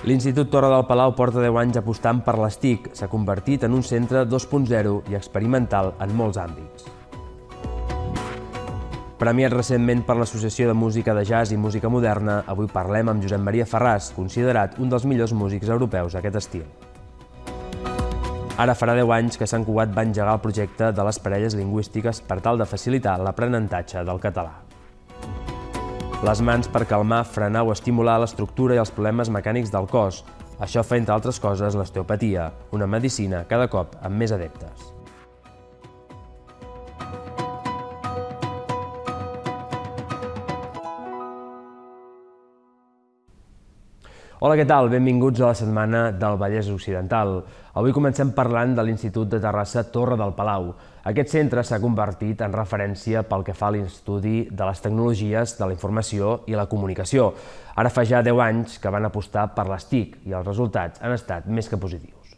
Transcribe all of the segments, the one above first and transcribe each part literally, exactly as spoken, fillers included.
L'Institut Torre del Palau porta deu anys apostant per les TIC. S'ha convertit en un centre dos punt zero i experimental en molts àmbits. Premiat recentment per l'Associació de Música de Jazz i Música Moderna, avui parlem amb Josep Maria Ferràs, considerat un dels millors músics europeus d'aquest estil. Ara farà deu anys que Sant Cugat va engegar el projecte de les parelles lingüístiques per tal de facilitar l'aprenentatge del català. Les mans per calmar, frenar o estimular l'estructura i els problemes mecànics del cos. Això fa, entre altres coses, l'osteopatia, una medicina cada cop amb més adeptes. Hola, què tal? Benvinguts a la setmana del Vallès Occidental. Avui comencem parlant de l'Institut de Terrassa Torre del Palau. Aquest centre s'ha convertit en referència pel que fa a l'estudi de les tecnologies de la informació i la comunicació. Ara fa ja deu anys que van apostar per les TIC i els resultats han estat més que positius.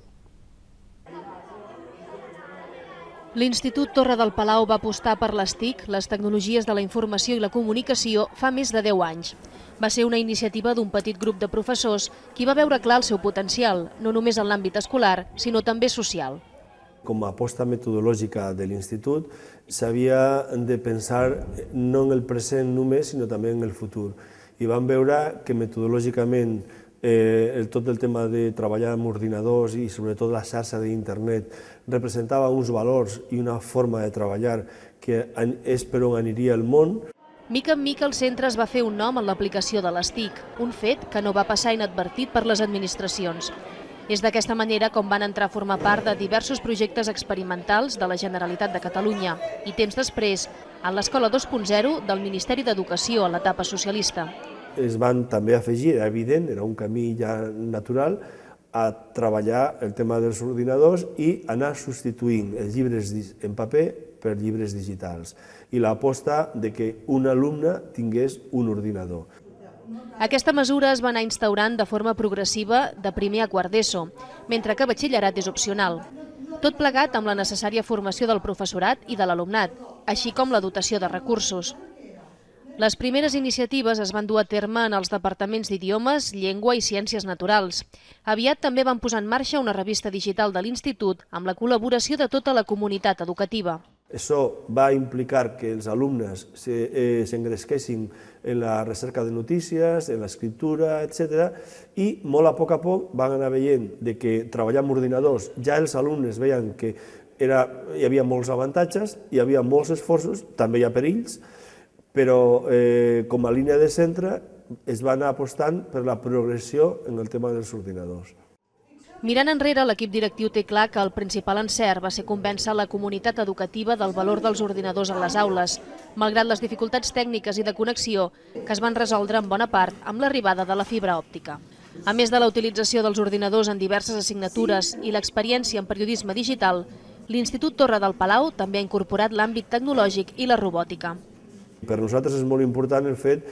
L'Institut Torre del Palau va apostar per les TIC, les tecnologies de la informació i la comunicació, fa més de deu anys. Va ser una iniciativa d'un petit grup de professors qui va veure clar el seu potencial, no només en l'àmbit escolar, sinó també social. Com a aposta metodològica de l'Institut, s'havia de pensar no en el present només, sinó també en el futur. I vam veure que metodològicament eh, tot el tema de treballar amb ordinadors i sobretot la xarxa d'internet representava uns valors i una forma de treballar que és per on aniria el món. Mica en mica el centre es va fer un nom en l'aplicació de les TIC, un fet que no va passar inadvertit per les administracions. És d'aquesta manera com van entrar a formar part de diversos projectes experimentals de la Generalitat de Catalunya i temps després en l'Escola dos punt zero del Ministeri d'Educació a l'etapa socialista. Es van també afegir, era evident, era un camí ja natural, a treballar el tema dels ordinadors i anar substituint els llibres en paper per llibres digitals i l'aposta de que un alumne tingués un ordinador. Aquesta mesura es va anar instaurant de forma progressiva de primer a quart d'ESO, mentre que batxillerat és opcional. Tot plegat amb la necessària formació del professorat i de l'alumnat, així com la dotació de recursos. Les primeres iniciatives es van dur a terme en els departaments d'Idiomes, Llengua i Ciències Naturals. Aviat també van posar en marxa una revista digital de l'Institut amb la col·laboració de tota la comunitat educativa. Això va implicar que els alumnes s'engresquessin en la recerca de notícies, en l'escriptura, etcètera, i molt a poc a poc van anar veient que treballar amb ordinadors ja els alumnes veien que hi havia molts avantatges, hi havia molts esforços, també hi ha perills, però com a línia de centre es va anar apostant per la progressió en el tema dels ordinadors. Mirant enrere, l'equip directiu té clar que el principal encert va ser convèncer la comunitat educativa del valor dels ordinadors a les aules, malgrat les dificultats tècniques i de connexió que es van resoldre en bona part amb l'arribada de la fibra òptica. A més de la utilització dels ordinadors en diverses assignatures i l'experiència en periodisme digital, l'Institut Torre del Palau també ha incorporat l'àmbit tecnològic i la robòtica. Per nosaltres és molt important el fet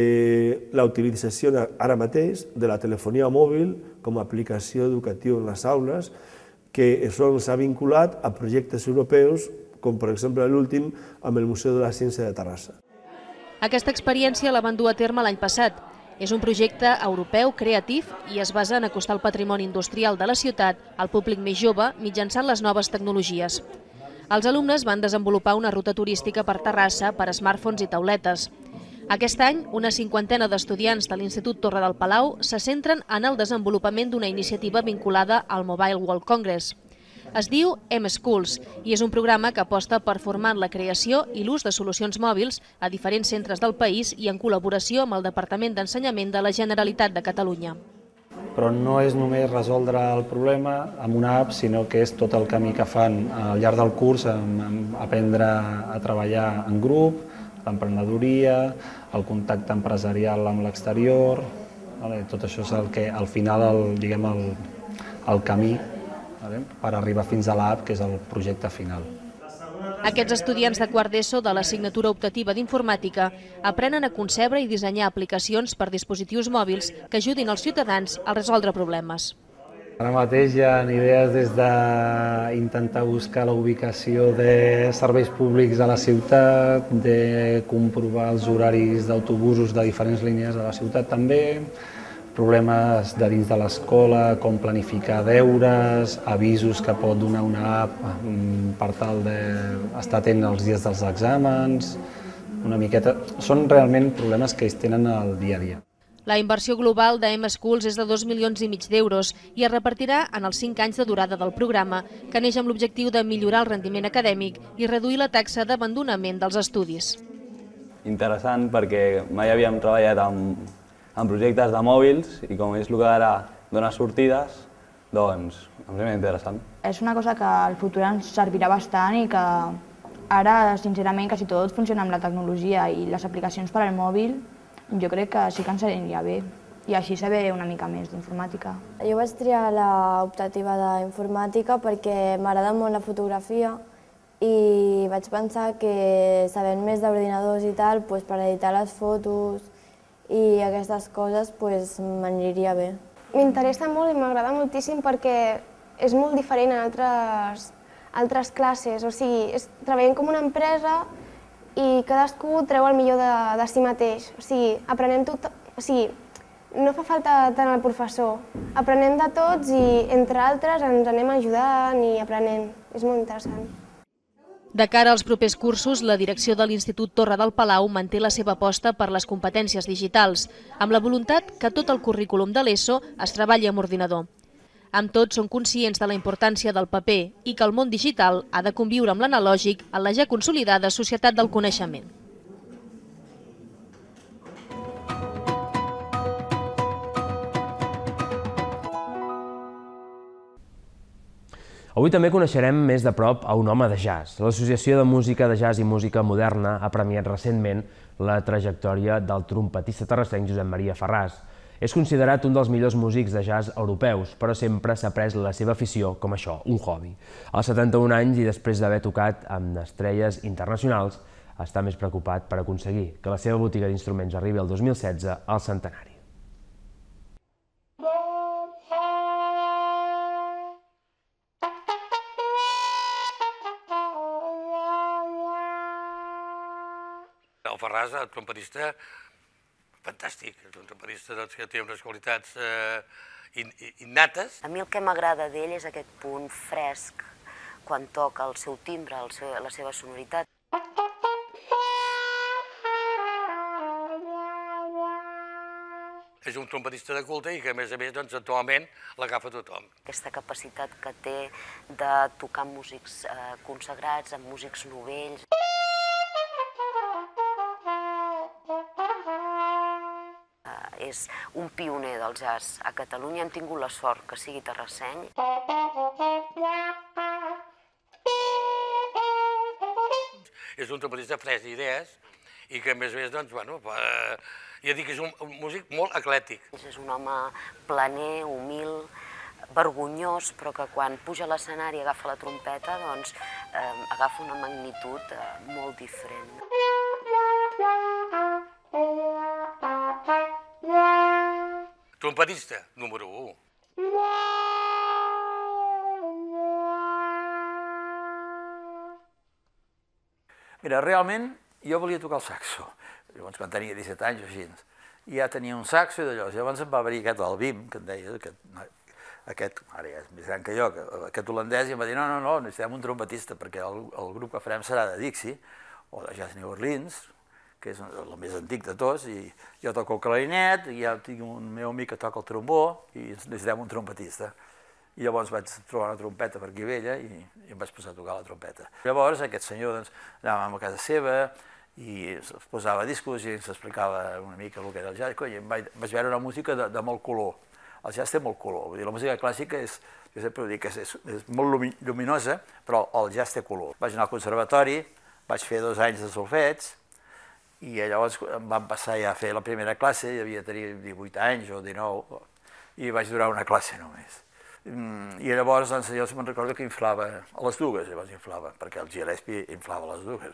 de la utilització ara mateix de la telefonia mòbil com a aplicació educativa en les aules, que això s'ha vinculat a projectes europeus, com per exemple l'últim amb el Museu de la Ciència de Terrassa. Aquesta experiència la van dur a terme l'any passat. És un projecte europeu creatiu i es basa en acostar el patrimoni industrial de la ciutat al públic més jove mitjançant les noves tecnologies. Els alumnes van desenvolupar una ruta turística per Terrassa per a smartphones i tauletes. Aquest any, una cinquantena d'estudiants de l'Institut Torre del Palau se centren en el desenvolupament d'una iniciativa vinculada al Mobile World Congress. Es diu M-Schools i és un programa que aposta per formar en la creació i l'ús de solucions mòbils a diferents centres del país i en col·laboració amb el Departament d'Ensenyament de la Generalitat de Catalunya. Però no és només resoldre el problema amb una app, sinó que és tot el camí que fan al llarg del curs, aprendre a treballar en grup, l'emprenedoria, el contacte empresarial amb l'exterior. Tot això és el que al final, diguem, el camí per arribar fins a l'app, que és el projecte final. Aquests estudiants de quart d'ESO de l'assignatura optativa d'informàtica aprenen a concebre i dissenyar aplicacions per dispositius mòbils que ajudin els ciutadans a resoldre problemes. Ara mateix hi ha idees des d'intentar buscar la ubicació de serveis públics a la ciutat, de comprovar els horaris d'autobusos de diferents línies de la ciutat també, problemes de dins de l'escola, com planificar deures, avisos que pot donar una app per tal d'estar atent els dies dels exàmens, una miqueta... Són realment problemes que ells tenen al dia a dia. La inversió global de M-Schools és de dos milions i mig d'euros i es repartirà en els cinc anys de durada del programa, que neix amb l'objectiu de millorar el rendiment acadèmic i reduir la taxa d'abandonament dels estudis. Interessant perquè mai havíem treballat amb, amb projectes de mòbils i com és el que ara dona sortides, doncs em sembla interessant. És una cosa que al futur ens servirà bastant i que ara, sincerament, quasi tot funciona amb la tecnologia i les aplicacions per al mòbil. Jo crec que sí que ens aniria bé i així saber una mica més d'informàtica. Jo vaig triar l'optativa d'informàtica perquè m'agrada molt la fotografia i vaig pensar que sabent més d'ordinadors i tal, per editar les fotos i aquestes coses m'aniria bé. M'interessa molt i m'agrada moltíssim perquè és molt diferent en altres, altres classes. O sigui, treballem com una empresa i cadascú treu el millor de, de si mateix. O sigui, aprenem tot... O sigui, no fa falta tant el professor. Aprenem de tots i, entre altres, ens anem ajudant i aprenent. És molt interessant. De cara als propers cursos, la direcció de l'Institut Torre del Palau manté la seva aposta per les competències digitals, amb la voluntat que tot el currículum de l'ESO es treballi amb ordinador. Amb tot, són conscients de la importància del paper i que el món digital ha de conviure amb l'analògic en la ja consolidada societat del coneixement. Avui també coneixerem més de prop a un home de jazz. L'Associació de Música de Jazz i Música Moderna ha premiat recentment la trajectòria del trompetista terrassenc Josep Maria Ferràs. És considerat un dels millors músics de jazz europeus, però sempre s'ha pres la seva afició com això, un hobby. Als setanta-un anys i després d'haver tocat amb estrelles internacionals, està més preocupat per aconseguir que la seva botiga d'instruments arribi el dos mil setze al centenari. El Ferràs, el trompetista, fantàstic, és un trompetista que té unes qualitats innates. A mi el que m'agrada d'ell és aquest punt fresc quan toca el seu timbre, la seva sonoritat. És un trompetista de culte i que, a més a més, actualment l'agafa tothom. Aquesta capacitat que té de tocar amb músics consagrats, amb músics novells. És un pioner del jazz a Catalunya. Hem tingut la sort que sigui terrasseny. És un trompetista fresc d'idees i que, a més a més, doncs, bueno, ja dic que és un músic molt eclèctic. És un home planer, humil, vergonyós, però que quan puja a l'escenari i agafa la trompeta, doncs agafa una magnitud molt diferent. Trompetista número u. Mira, realment jo volia tocar el saxo. Llavors, quan tenia disset anys o així, ja tenia un saxo i d'allò. Llavors em va venir aquest Albim, que em deia, aquest, ara ja és més gran que jo, aquest holandès, i em va dir, no, no, no, necessitem un trompetista, perquè el grup que farem serà de Dixie, o de Jazz New Orleans, que és el més antic de tots, i jo toco el clarinet, i ja tinc un meu amic que toca el trombó, i necessitem un trompetista. I llavors vaig trobar una trompeta per aquí vella i em vaig posar a tocar la trompeta. Llavors aquest senyor anàvem a casa seva i es posava discos i ens explicava una mica el que era el jazz. I vaig veure una música de molt color. El jazz té molt color. La música clàssica és, jo sempre ho dic, és molt lluminosa, però el jazz té color. Vaig anar al conservatori, vaig fer dos anys de solfeig, i llavors em van passar ja a fer la primera classe, devia tenir divuit anys o dinou, i vaig durar una classe només. I llavors jo me'n recordo que inflava a les dues, llavors inflava, perquè el Gillespie inflava les dues.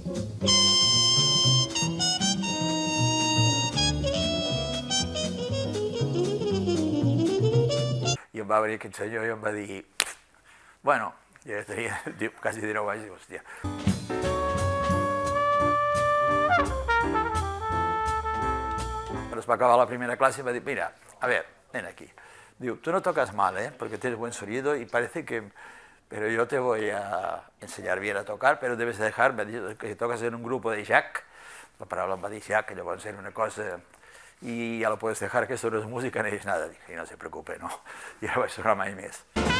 I em va venir aquest senyor i em va dir, bueno, ja tenia quasi dinou anys, i hòstia. Aleshores va acabar la primera clase y va dir, mira, a ver, ven aquí. Diu, tú no tocas mal, ¿eh? Porque tienes buen sonido y parece que... Pero yo te voy a enseñar bien a tocar, pero debes dejar, que tocas en un grupo de Jacques, la paraula em va dir Jacques, llavors era una cosa... I ja lo puedes dejar, que esto no es música ni es nada. Dije, no se preocupe, no. I no vaig tornar mai més.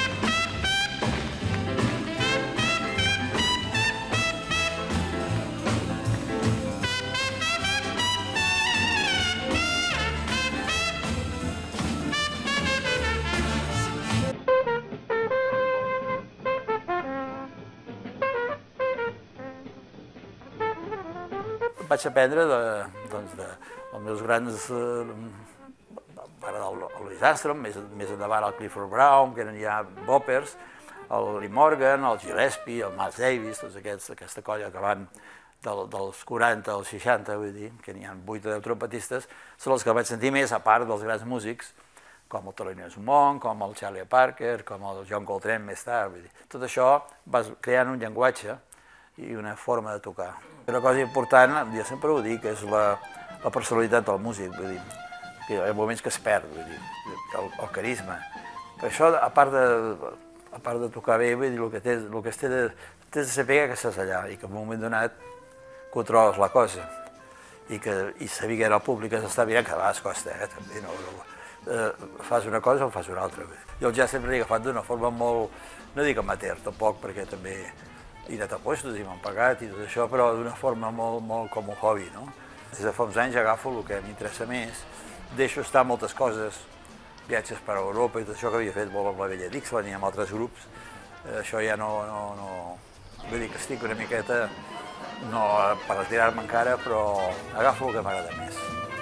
Vaig aprendre de, doncs, de, els meus grans, eh, el Louis Armstrong, més, més endavant el Clifford Brown, que eren ja boppers, el Lee Morgan, el Gillespie, el Miles Davis, tots aquests, aquesta colla que van del, dels quaranta als seixanta, vull dir, que n'hi ha vuit o deu trompetistes, són els que vaig sentir més, a part dels grans músics, com el Thelonious Monk, com el Charlie Parker, com el John Coltrane més tard, vull dir. Tot això vas creant un llenguatge i una forma de tocar. Una cosa important, jo sempre ho dic, és la, la personalitat del músic, vull dir, que hi ha moments que es perd, vull dir, el, el carisma. Per això, a part de, a part de tocar bé, vull dir, el que tens, el que has de, tens de saber que estàs allà i que en un moment donat controles la cosa i, que, i saber que el públic s'està mirant, que a vegades costa, eh, també, no, no, eh, fas una cosa o fas una altra. Jo el jazz sempre l'he agafat d'una forma molt, no dic amateur, tampoc, perquè també he anat a puestos i m'han pagat i tot això, però d'una forma molt, molt com un hobby, no? Des de fa uns anys agafo el que m'interessa més, deixo estar moltes coses, viatges per Europa i tot això que havia fet molt amb la vella Dixieland i amb altres grups, això ja no, no, no... Vull dir que estic una miqueta, no per retirar-me encara, però agafo el que m'agrada més.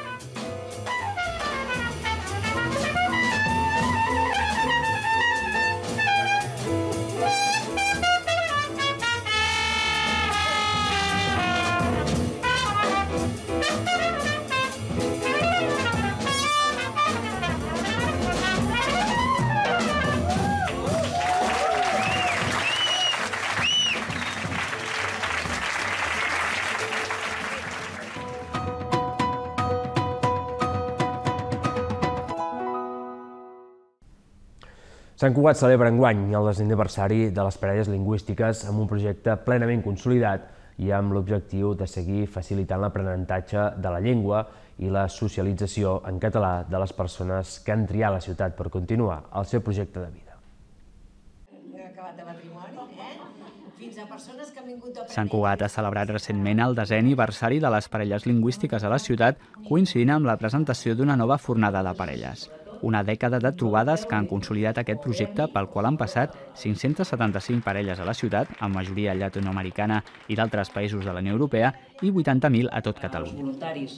Sant Cugat celebra enguany el desè aniversari de les parelles lingüístiques amb un projecte plenament consolidat i amb l'objectiu de seguir facilitant l'aprenentatge de la llengua i la socialització en català de les persones que han triat la ciutat per continuar el seu projecte de vida. Sant Cugat ha celebrat recentment el desè aniversari de les parelles lingüístiques a la ciutat, coincidint amb la presentació d'una nova fornada de parelles. Una dècada de trobades que han consolidat aquest projecte pel qual han passat cinc-cents setanta-cinc parelles a la ciutat, amb majoria llatinoamericana i d'altres països de la Unió Europea, i vuitanta mil a tot Catalunya.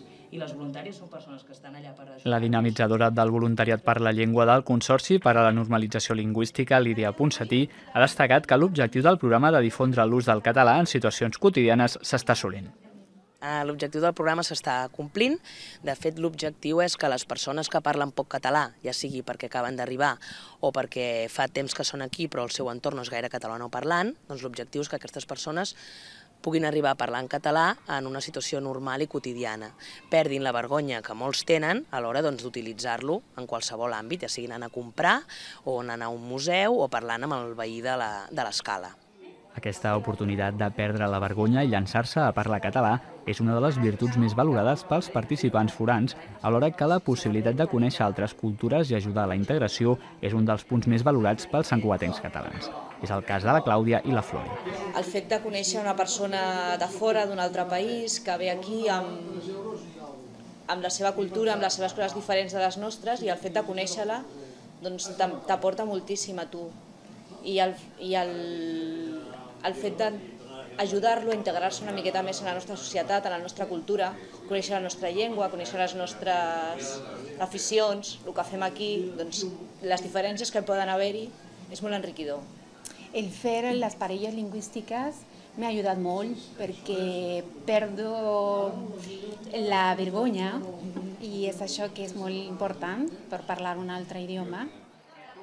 La dinamitzadora del voluntariat per la llengua del Consorci per a la Normalització Lingüística, Lídia Ponsatí, ha destacat que l'objectiu del programa de difondre l'ús del català en situacions quotidianes s'està assolint. L'objectiu del programa s'està complint. De fet, l'objectiu és que les persones que parlen poc català, ja sigui perquè acaben d'arribar o perquè fa temps que són aquí però el seu entorn no és gaire catalanoparlant, doncs l'objectiu és que aquestes persones puguin arribar a parlar en català en una situació normal i quotidiana. Perdin la vergonya que molts tenen a l'hora d'utilitzar-lo en qualsevol àmbit, ja sigui anant a comprar o anant a un museu o parlant amb el veí de l'escala. Aquesta oportunitat de perdre la vergonya i llançar-se a parlar català és una de les virtuts més valorades pels participants forans, alhora que la possibilitat de conèixer altres cultures i ajudar a la integració és un dels punts més valorats pels santcugatencs catalans. És el cas de la Clàudia i la Flori. El fet de conèixer una persona de fora, d'un altre país, que ve aquí amb, amb la seva cultura, amb les seves coses diferents de les nostres, i el fet de conèixer-la doncs, t'aporta moltíssim a tu. I el, i el, el fet d'ajudar-lo a integrar-se una miqueta més en la nostra societat, en la nostra cultura, conèixer la nostra llengua, conèixer les nostres aficions, el que fem aquí, doncs les diferències que poden haver-hi, és molt enriquidor. El fer les parelles lingüístiques m'ha ajudat molt perquè perdo la vergonya i és això que és molt important per parlar un altre idioma.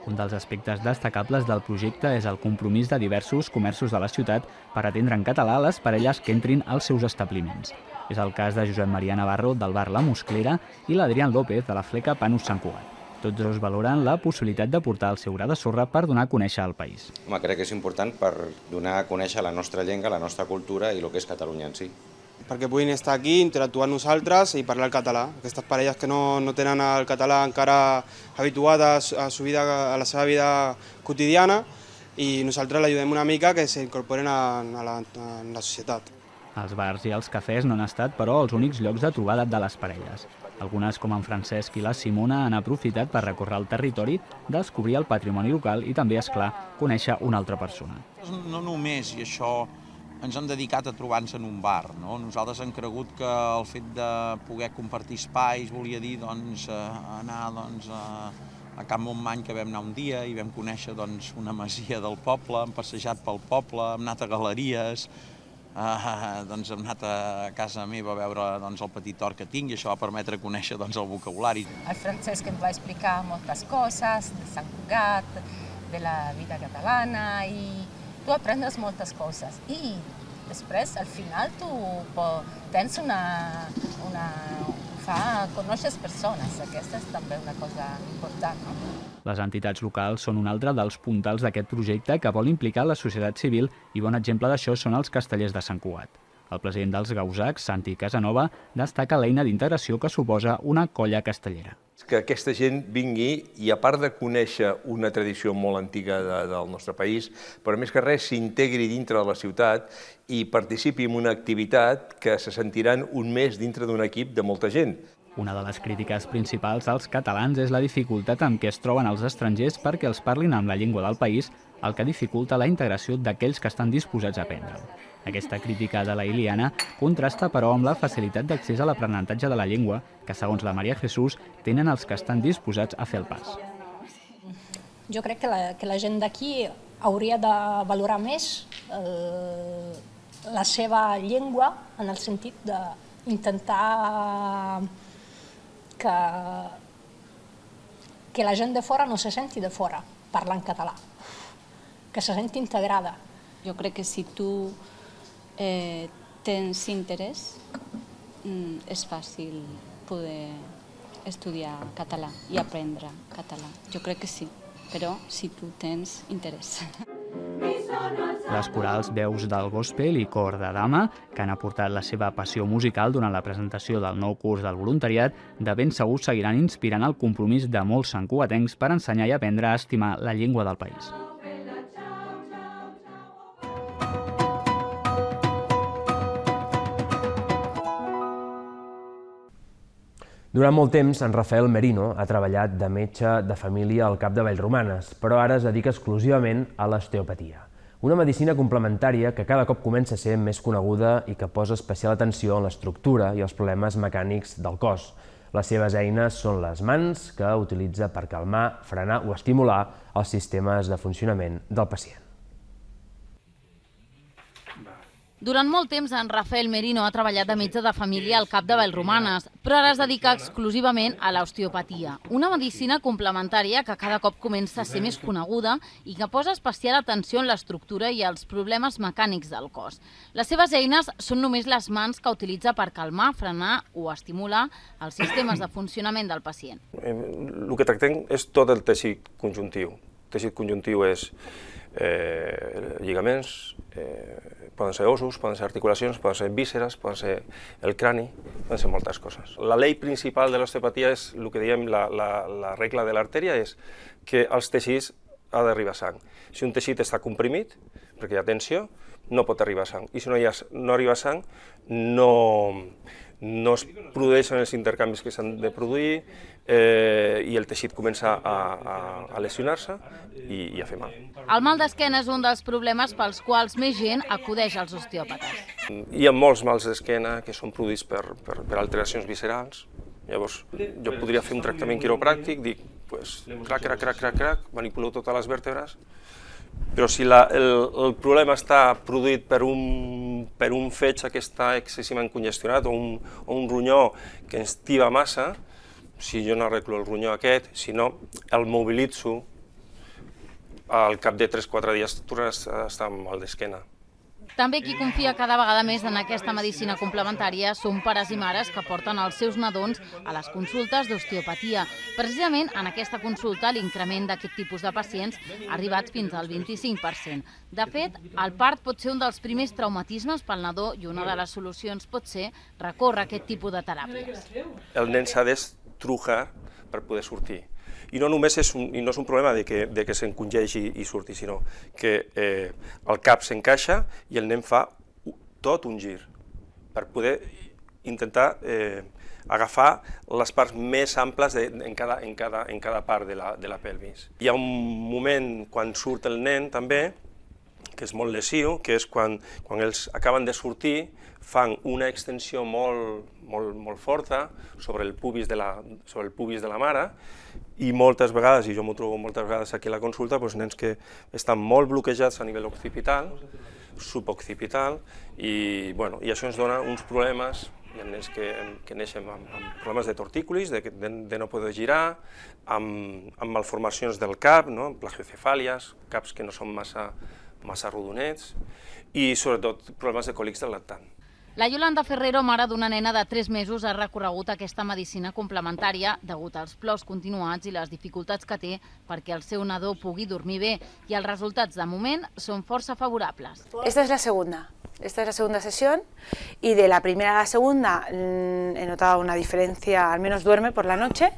Un dels aspectes destacables del projecte és el compromís de diversos comerços de la ciutat per atendre en català les parelles que entrin als seus establiments. És el cas de Josep Maria Navarro, del bar La Mosclera, i l'Adrián López, de la fleca Panus Sant Cugat. Tots dos valoren la possibilitat de portar el seu gra de sorra per donar a conèixer el país. Home, crec que és important per donar a conèixer la nostra llengua, la nostra cultura i el que és Catalunya en si. Perquè puguin estar aquí, interactuar amb nosaltres i parlar el català. Aquestes parelles que no, no tenen el català encara habituat a, a, su vida, a la seva vida quotidiana i nosaltres l'ajudem una mica que s'incorporen a, a, la, a la societat. Els bars i els cafès no han estat, però, els únics llocs de trobada de les parelles. Algunes, com en Francesc i la Simona, han aprofitat per recórrer el territori, descobrir el patrimoni local i també, és clar, conèixer una altra persona. No només, i això ens hem dedicat a trobar-nos en un bar. No? Nosaltres hem cregut que el fet de poder compartir espais volia dir doncs, anar doncs, a Can Montmany, que vam anar un dia i vam conèixer doncs, una masia del poble, hem passejat pel poble, hem anat a galeries, Uh, doncs hem anat a casa meva a veure doncs, el petit hort que tinc i això va permetre conèixer doncs, el vocabulari. El Francesc ens va explicar moltes coses de Sant Cugat, de la vida catalana i tu aprendes moltes coses i després al final tu tens una... una fa conèixer persones, aquesta és també una cosa important. No? Les entitats locals són un altre dels puntals d'aquest projecte que vol implicar la societat civil i bon exemple d'això són els castellers de Sant Cugat. El president dels Gausacs, Santi Casanova, destaca l'eina d'integració que suposa una colla castellera. Que aquesta gent vingui i, a part de conèixer una tradició molt antiga de, del nostre país, però més que res s'integri dintre de la ciutat i participi en una activitat que se sentiran un mes dintre d'un equip de molta gent. Una de les crítiques principals als catalans és la dificultat amb què es troben els estrangers perquè els parlin amb la llengua del país, el que dificulta la integració d'aquells que estan disposats a aprendre'l. Aquesta crítica de la Iliana contrasta, però, amb la facilitat d'accés a l'aprenentatge de la llengua que, segons la Maria Jesús, tenen els que estan disposats a fer el pas. Jo crec que la, que la gent d'aquí hauria de valorar més eh, la seva llengua en el sentit d'intentar que, que la gent de fora no se senti de fora parlant català, que se senti integrada. Jo crec que si tu eh, tens interès, és fàcil poder estudiar català i aprendre català. Jo crec que sí, però si tu tens interès. Les corals Veus del Gospel i Cor de Dama, que han aportat la seva passió musical durant la presentació del nou curs del voluntariat, de ben segur seguiran inspirant el compromís de molts santcugatencs per ensenyar i aprendre a estimar la llengua del país. Durant molt temps, en Rafael Merino ha treballat de metge de família al Cap de Vallromanes, però ara es dedica exclusivament a l'osteopatia. Una medicina complementària que cada cop comença a ser més coneguda i que posa especial atenció en l'estructura i els problemes mecànics del cos. Les seves eines són les mans, que utilitza per calmar, frenar o estimular els sistemes de funcionament del pacient. Durant molt temps, en Rafael Merino ha treballat de metge de família al Cap de Vallromanes, però ara es dedica exclusivament a l'osteopatia, una medicina complementària que cada cop comença a ser més coneguda i que posa especial atenció en l'estructura i els problemes mecànics del cos. Les seves eines són només les mans que utilitza per calmar, frenar o estimular els sistemes de funcionament del pacient. El que tractem és tot el teixit conjuntiu. El teixit conjuntiu és eh, lligaments, eh, poden ser ossos, poden ser articulacions, poden ser vísceres, poden ser el crani, poden ser moltes coses. La llei principal de l'osteopatia és el que diem la, la, la regla de l'artèria, és que als teixits ha d'arribar sang. Si un teixit està comprimit, perquè hi ha tensió, no pot arribar sang. I si no, hi ha, no arriba sang, no, no es produeixen els intercanvis que s'han de produir eh, i el teixit comença a, a, a lesionar-se i, i a fer mal. El mal d'esquena és un dels problemes pels quals més gent acudeix als osteòpates. Hi ha molts mals d'esquena que són produïts per, per, per alteracions viscerals. Llavors, jo podria fer un tractament quiropràctic, dic, pues, crac, crac, crac, crac, crac, manipulo totes les vèrtebres, però si la, el, el problema està produït per un, per un fetge que està excessivament congestionat o un, o un ronyó que ens tiba massa, si jo no arreglo el ronyó aquest, si no el mobilitzo al cap de tres o quatre dies tornaràs a estar mal d'esquena. També qui confia cada vegada més en aquesta medicina complementària són pares i mares que porten els seus nadons a les consultes d'osteopatia. Precisament en aquesta consulta l'increment d'aquest tipus de pacients ha arribat fins al vint-i-cinc per cent. De fet, el part pot ser un dels primers traumatismes pel nadó i una de les solucions pot ser recórrer a aquest tipus de teràpies. El nen s'ha d'estrujar per poder sortir. I no només és un, i no és un problema de que, de que s'encongeixi i surti, sinó que eh, el cap s'encaixa i el nen fa tot un gir per poder intentar eh, agafar les parts més amples de, en, cada, en, cada, en cada part de la, de la pelvis. Hi ha un moment quan surt el nen també, que és molt lesiu, que és quan, quan ells acaben de sortir, fan una extensió molt, molt, molt forta sobre el pubis de la, sobre el pubis de la mare, i moltes vegades, i jo m'ho trobo moltes vegades aquí a la consulta, doncs nens que estan molt bloquejats a nivell occipital, suboccipital, i, bueno, i això ens dona uns problemes. Hi ha nens que, que neixen amb, amb problemes de tortícolis, de, de, de no poder girar, amb, amb malformacions del cap, no? Plagiocefàlies, caps que no són massa, massa rodonets, i sobretot problemes de còlics del lactant. La Yolanda Ferrero, mare d'una nena de tres mesos, ha recorregut aquesta medicina complementària degut als plors continuats i les dificultats que té perquè el seu nadó pugui dormir bé, i els resultats de moment són força favorables. Esta es la segunda. Esta es la segunda sesión y de la primera a la segunda he notado una diferencia, al menos duerme por la noche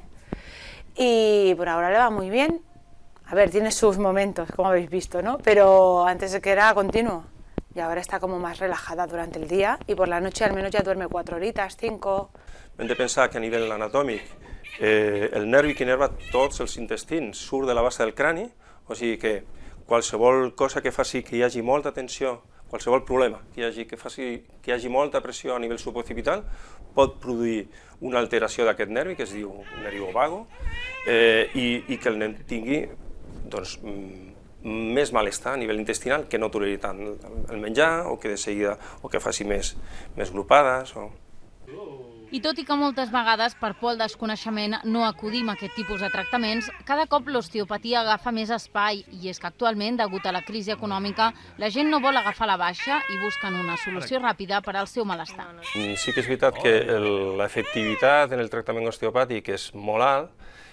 y por ahora le va muy bien. A ver, tiene sus momentos, como habéis visto, ¿no? Pero antes de que era continuo. Y ahora está como más relajada durante el día y por la noche al menos ya duerme cuatro horitas, cinco. Hem de pensar que a nivell anatòmic eh, el nervi que innerva tots els intestins surt de la base del crani, o sigui que qualsevol cosa que faci que hi hagi molta tensió, qualsevol problema que hi hagi que faci que hi hagi molta pressió a nivell suboccipital pot produir una alteració d'aquest nervi que es diu nervi vago eh, i, i que el nen tingui doncs, més malestar a nivell intestinal, que no toleri tant el menjar o que de seguida o que faci més, més glopades. O... I tot i que moltes vegades per por al desconeixement no acudim a aquest tipus de tractaments, cada cop l'osteopatia agafa més espai i és que actualment, degut a la crisi econòmica, la gent no vol agafar la baixa i busquen una solució ràpida per al seu malestar. Sí que és veritat que l'efectivitat en el tractament osteopàtic és molt alt.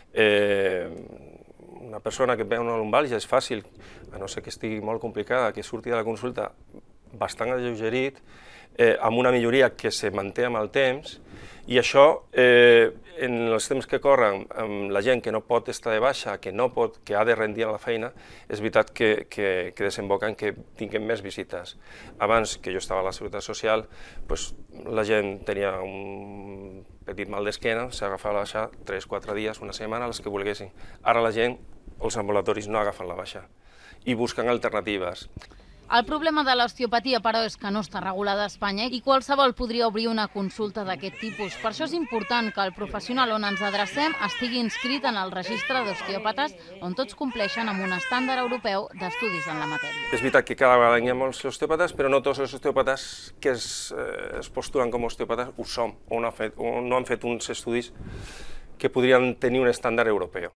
Eh, una persona que ve una lumbàlgia és fàcil, a no ser que estigui molt complicada, que surti de la consulta bastant alleugerit, eh, amb una milloria que se manté amb el temps, i això, eh, en els temps que corren, amb la gent que no pot estar de baixa, que no pot, que ha de rendir a la feina, és veritat que, que, que desemboca en que tinguem més visites. Abans que jo estava a la Seguretat Social, pues, la gent tenia un petit mal d'esquena, s'agafava la baixa tres o quatre dies, una setmana, les que volguessin. Ara la gent, els ambulatoris no agafen la baixa i busquen alternatives. El problema de l'osteopatia, però, és que no està regulada a Espanya i qualsevol podria obrir una consulta d'aquest tipus. Per això és important que el professional on ens adrecem estigui inscrit en el registre d'osteòpates, on tots compleixen amb un estàndard europeu d'estudis en la matèria. És veritat que cada vegada hi ha molts osteòpates, però no tots els osteòpates que es, eh, es postulen com a osteòpates ho som, o no han fet, o no han fet uns estudis que podrien tenir un estàndard europeu.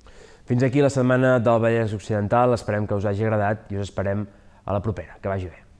Fins aquí la setmana del Vallès Occidental, esperem que us hagi agradat i us esperem a la propera. Que vagi bé.